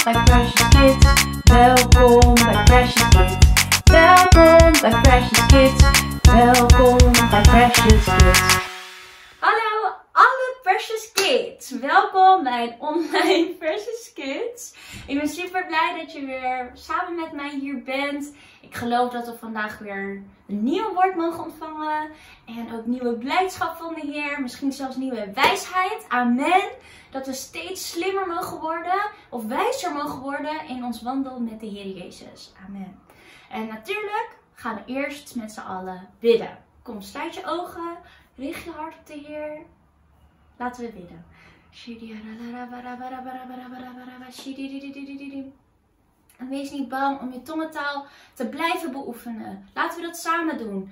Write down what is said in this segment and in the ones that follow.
bij Precious Kids. Welkom bij Precious Kids. Welkom bij Precious Kids. Welkom bij Precious Kids. Hallo alle Precious Kids. Welkom bij een online Precious Kids. Ik ben super blij dat je weer samen met mij hier bent. Ik geloof dat we vandaag weer een nieuw woord mogen ontvangen. En ook nieuwe blijdschap van de Heer. Misschien zelfs nieuwe wijsheid. Amen. Dat we steeds slimmer mogen worden. Of wijzer mogen worden in ons wandel met de Heer Jezus. Amen. En natuurlijk gaan we eerst met z'n allen bidden. Kom, sluit je ogen. Richt je hart op de Heer. Laten we bidden. En wees niet bang om je tongentaal te blijven beoefenen. Laten we dat samen doen.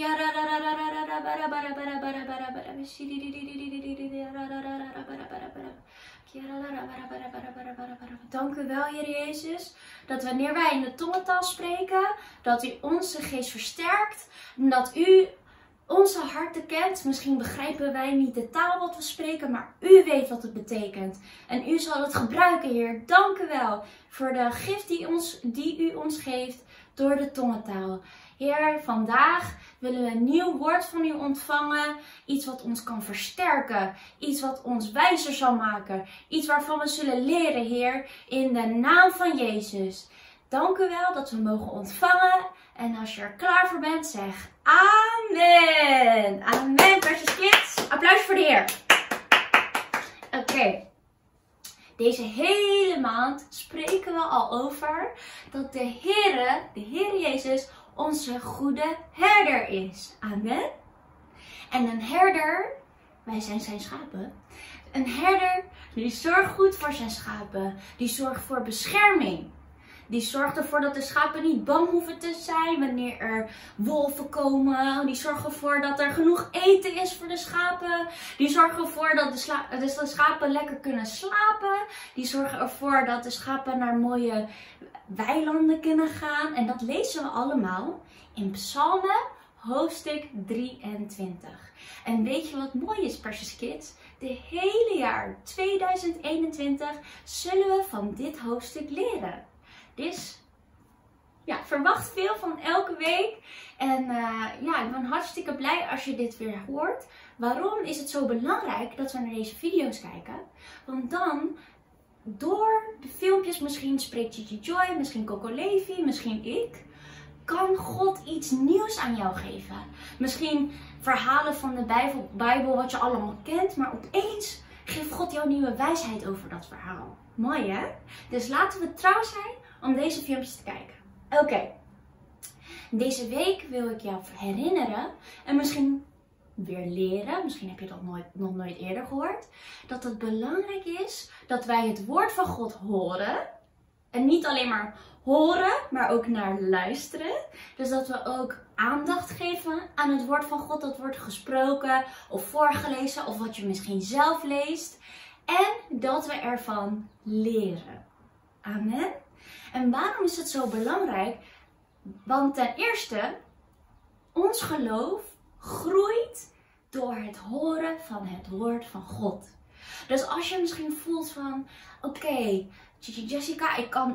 Dank u wel, Heer Jezus, dat wanneer wij in de tongentaal spreken, dat u onze geest versterkt. En dat u onze harten kent. Misschien begrijpen wij niet de taal wat we spreken, maar u weet wat het betekent. En u zal het gebruiken, Heer. Dank u wel voor de gift die u ons geeft door de tongentaal. Heer, vandaag willen we een nieuw woord van u ontvangen. Iets wat ons kan versterken. Iets wat ons wijzer zal maken. Iets waarvan we zullen leren, Heer, in de naam van Jezus. Dank u wel dat we mogen ontvangen. En als je er klaar voor bent, zeg amen. Amen, Precious Kids. Applaus voor de Heer. Oké. Deze hele maand spreken we al over dat de Heer Jezus, onze goede herder is. Amen. En een herder, wij zijn zijn schapen. Een herder die zorgt goed voor zijn schapen. Die zorgt voor bescherming. Die zorgt ervoor dat de schapen niet bang hoeven te zijn wanneer er wolven komen. Die zorgen ervoor dat er genoeg eten is voor de schapen. Die zorgen ervoor dat de schapen lekker kunnen slapen. Die zorgen ervoor dat de schapen naar mooie weilanden kunnen gaan. En dat lezen we allemaal in Psalmen hoofdstuk 23. En weet je wat mooi is, Precious Kids? De hele jaar 2021 zullen we van dit hoofdstuk leren. Dus ja, verwacht veel van elke week. En ik ben hartstikke blij als je dit weer hoort. Waarom is het zo belangrijk dat we naar deze video's kijken? Want dan, door de filmpjes, misschien spreekt Gigi Joy, misschien Coco Levi, misschien ik, kan God iets nieuws aan jou geven. Misschien verhalen van de Bijbel wat je allemaal kent, maar opeens geeft God jou nieuwe wijsheid over dat verhaal. Mooi hè? Dus laten we trouw zijn om deze filmpjes te kijken. Oké. Deze week wil ik jou herinneren en misschien weer leren, misschien heb je dat nog nooit eerder gehoord, dat het belangrijk is dat wij het woord van God horen. En niet alleen maar horen, maar ook naar luisteren. Dus dat we ook aandacht geven aan het woord van God dat wordt gesproken of voorgelezen of wat je misschien zelf leest. En dat we ervan leren. Amen. En waarom is het zo belangrijk? Want ten eerste, ons geloof groeit door het horen van het woord van God. Dus als je misschien voelt van, oké, Jessica,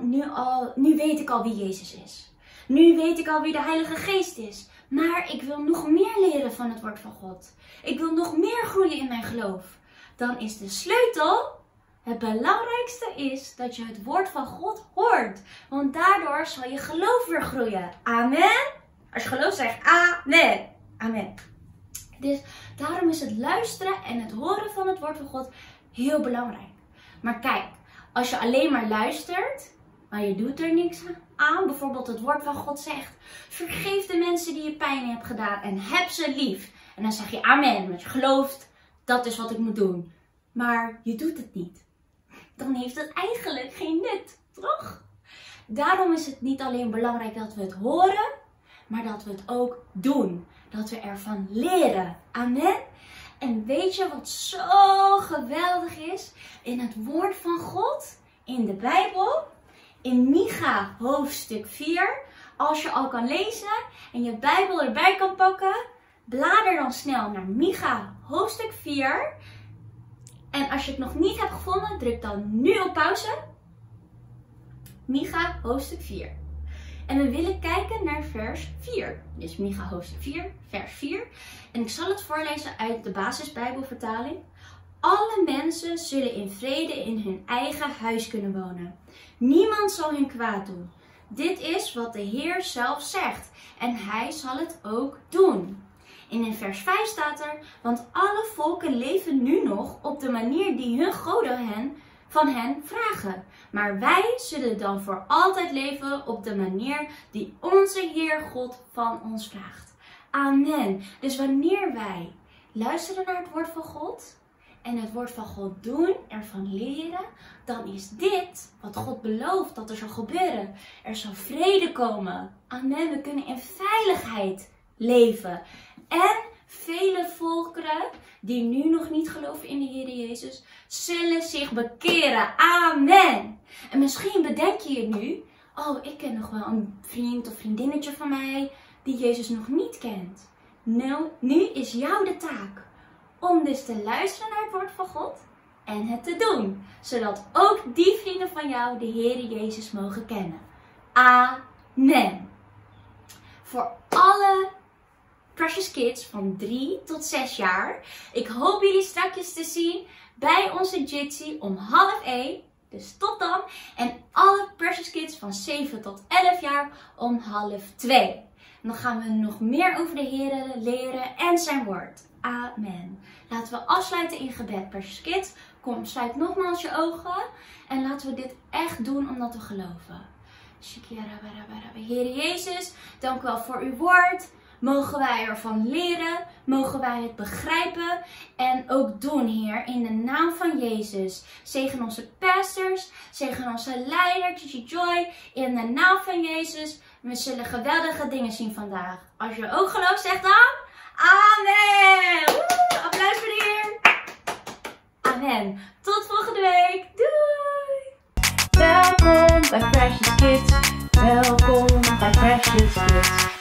nu weet ik al wie Jezus is. Nu weet ik al wie de Heilige Geest is. Maar ik wil nog meer leren van het woord van God. Ik wil nog meer groeien in mijn geloof. Dan is de sleutel, het belangrijkste is dat je het woord van God hoort. Want daardoor zal je geloof weer groeien. Amen. Als je gelooft, zeg amen. Amen. Dus daarom is het luisteren en het horen van het woord van God heel belangrijk. Maar kijk, als je alleen maar luistert, maar je doet er niks aan. Bijvoorbeeld het woord van God zegt, vergeef de mensen die je pijn hebben gedaan en heb ze lief. En dan zeg je amen, want je gelooft, dat is wat ik moet doen. Maar je doet het niet. Dan heeft het eigenlijk geen nut, toch? Daarom is het niet alleen belangrijk dat we het horen, maar dat we het ook doen. Dat we ervan leren. Amen. En weet je wat zo geweldig is? In het woord van God, in de Bijbel, in Micha hoofdstuk 4. Als je al kan lezen en je Bijbel erbij kan pakken, blader dan snel naar Micha hoofdstuk 4. En als je het nog niet hebt gevonden, druk dan nu op pauze. Micha hoofdstuk 4. En we willen kijken naar vers 4. Dus Micha hoofdstuk 4, vers 4. En ik zal het voorlezen uit de basisbijbelvertaling. Alle mensen zullen in vrede in hun eigen huis kunnen wonen. Niemand zal hun kwaad doen. Dit is wat de Heer zelf zegt. En hij zal het ook doen. En in vers 5 staat er, want alle volken leven nu nog op de manier die hun goden van hen vragen. Maar wij zullen dan voor altijd leven op de manier die onze Heer God van ons vraagt. Amen. Dus wanneer wij luisteren naar het woord van God en het woord van God doen, ervan leren, dan is dit wat God belooft dat er zal gebeuren. Er zal vrede komen. Amen. We kunnen in veiligheid leven. En vele volkeren die nu nog niet geloven in de Heer Jezus, zullen zich bekeren. Amen. En misschien bedenk je je nu, oh, ik ken nog wel een vriend of vriendinnetje van mij die Jezus nog niet kent. Nou, nu is jou de taak om dus te luisteren naar het woord van God en het te doen. Zodat ook die vrienden van jou de Heer Jezus mogen kennen. Amen. Voor alle Precious Kids van 3 tot 6 jaar. Ik hoop jullie strakjes te zien bij onze Jitsi om 12:30. Dus tot dan. En alle Precious Kids van 7 tot 11 jaar om 12:30. En dan gaan we nog meer over de Heer leren en zijn woord. Amen. Laten we afsluiten in gebed, Precious Kids. Kom, sluit nogmaals je ogen. En laten we dit echt doen omdat we geloven. Heer Jezus, dank u wel voor uw woord. Mogen wij ervan leren, mogen wij het begrijpen en ook doen, Heer, in de naam van Jezus. Zegen onze pastors, zegen onze leider, Gigi Joy, in de naam van Jezus. We zullen geweldige dingen zien vandaag. Als je ook gelooft, zeg dan, amen! Woe, applaus voor de Heer! Amen. Tot volgende week. Doei! Welkom bij Precious Kids. Welkom bij Precious Kids.